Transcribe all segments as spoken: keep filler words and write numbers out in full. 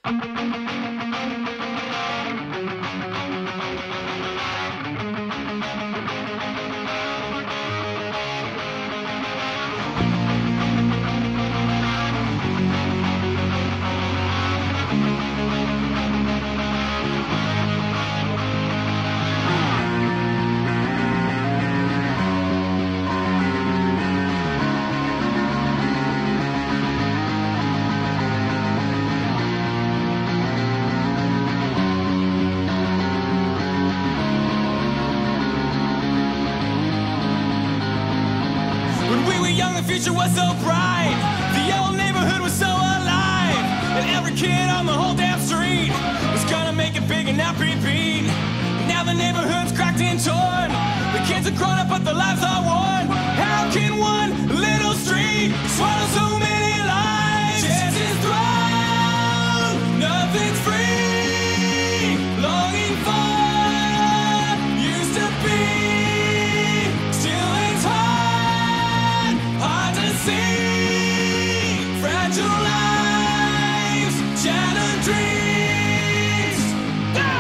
The future was so bright, the old neighborhood was so alive, and every kid on the whole damn street was gonna make it big and not be beat. Now the neighborhood's cracked and torn, the kids are grown up but their lives are worn. How can one little street swallow so many lives? Chances thrown, nothing's free, longing for used to be, still it's hard, hard to see, fragile lives, shattered dreams. Go!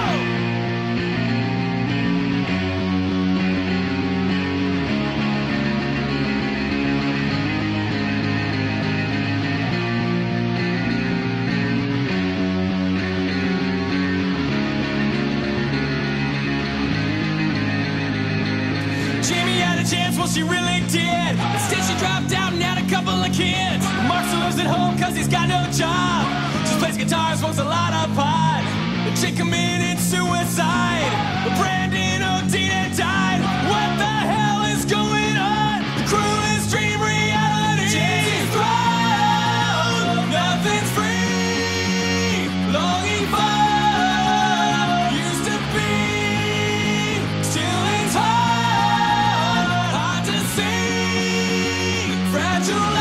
Jamie had a chance, well she really did. Instead she dropped out and had a couple of kids. Mark still lives at home cause he's got no job. Just plays guitar, smokes a lot of pot. The chick committed suicide. The Brandon O'Dean had died. What the hell is going on? The cruelest dream reality. Chances thrown, nothing's free, longing for used to be, still it's hard, hard to see, fragile